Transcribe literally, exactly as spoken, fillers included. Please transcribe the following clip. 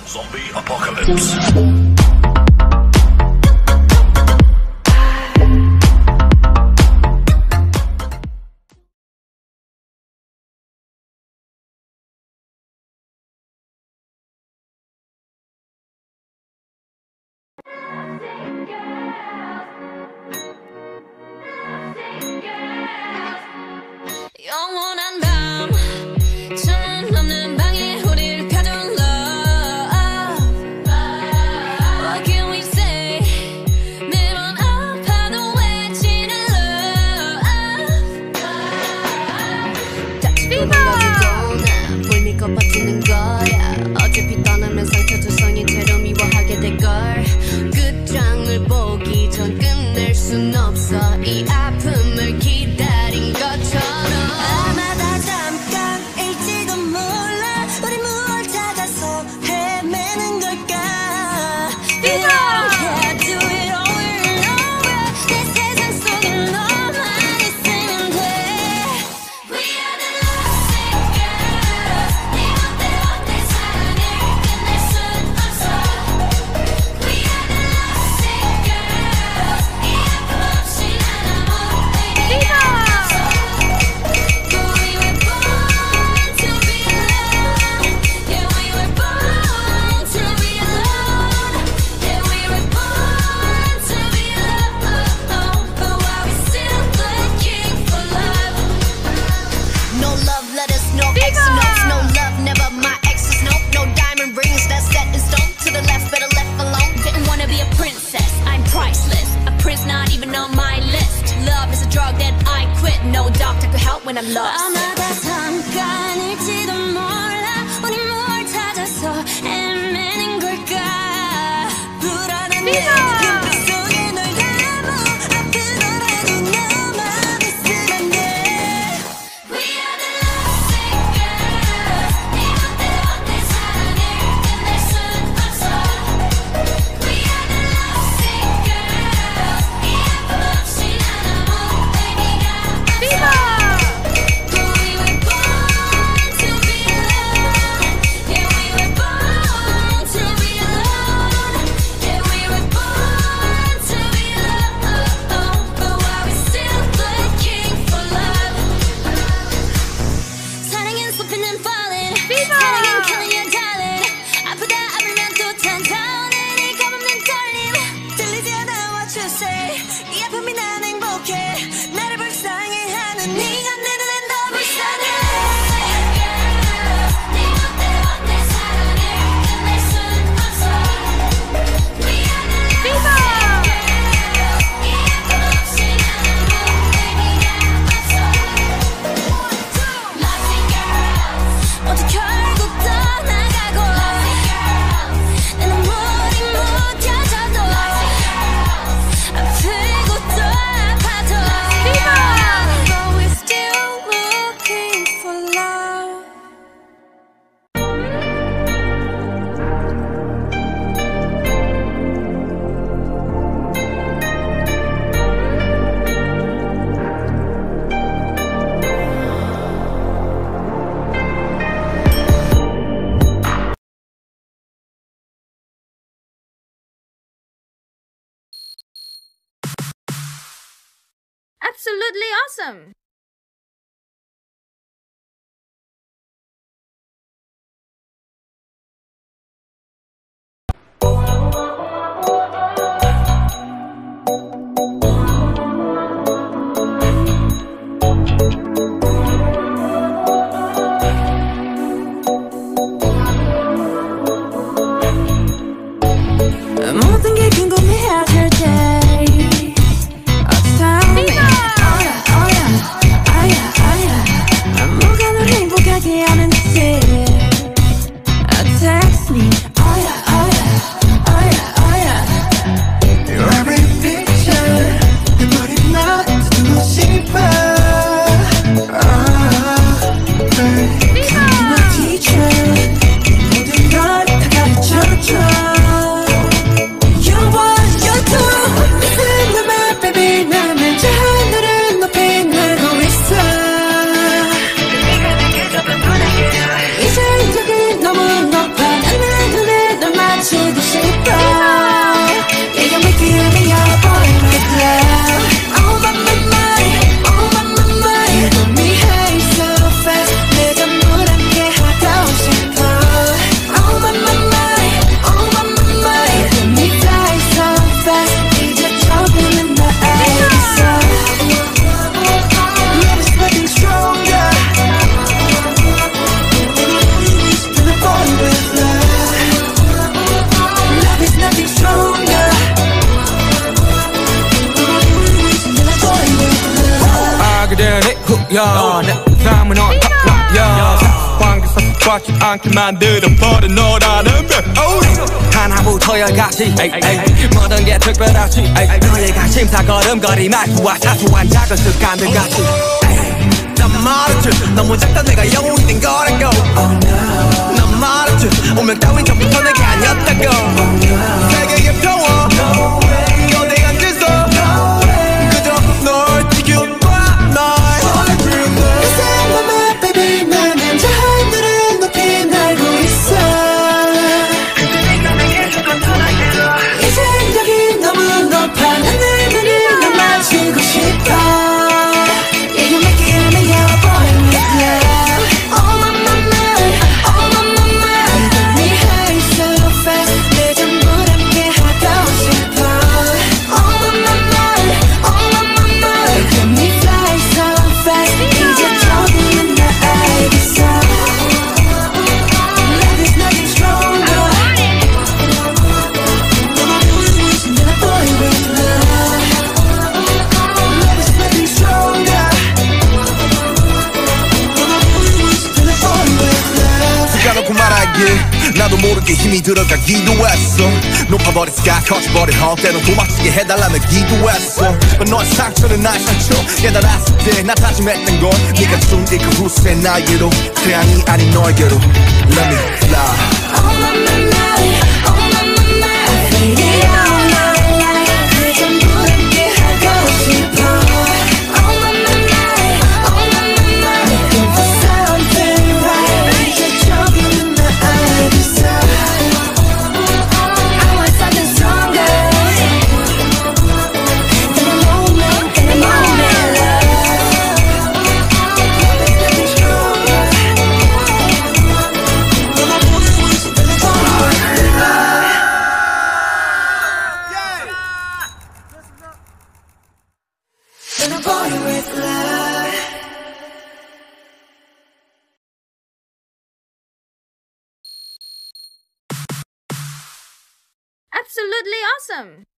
Zombie Apocalypse. 영원한 밤 천은 없는 방에 우릴 가둔 love. What can we say? 매번 아파도 외치는 love. 다시 불러도 난 불미껏 버티는 거야. 어차피 떠나면 상처 투성이 채로 미워하게 될걸. 끝장을 보기 전 끝낼 순 없어. 이 아픔을 기다린 것처럼. No doctor could help when I'm lost. 아마다 잠깐일지도 몰라. 우리 뭘 찾아서 헤매는 걸까. 불안한 내 눈빛 속에 널 담아. 아프더라도 너만 있으면 돼. We are the lovesick girls. 네 멋대로 내 사랑을 끝낼 순 없어. We are the lovesick girls. 이 아픔 없이 난 아무 의미가 absolutely awesome. 모든 게 궁금해하실 때 받지 않게 만들어버린 너라는 별 하나부터 열까지 모든 게 특별하지 너의 관심사 걸음걸이 말투와 사소한 작은 습관들 같이 난 말했지 너무 작다 내가 영웅이 된 거라고 oh, no. 난 말했지 운명 따윈 전부터 내게 아니었다고 oh, no. 세계의 평화 no 거대한 질서 no 그저 널 지켜봐 날 Listen my mind baby 나는 저 하늘을 높이 날고 있어 이 생각이 너무 높아 난 내 눈을 넌 마주고 싶어 나도 모르게 힘이 들어가기도 했어 높아버린 sky 커져버린 헛 때론 도망치게 해달라며 기도했어 But 너의 상처는 나의 상처 깨달았을 때 나 다짐했던 건 네가 준 그 후세 나에게로 태양이 아닌 너에게로 Let me fly Oh my my my Oh my my my I feel it all night like 그 전부 함께 하고 싶어 Oh my my my Oh my my my Looking for something right 이제 저기는 나 알겠어 I want something stronger In a moment, in a moment love Something stronger In a body with love Absolutely awesome!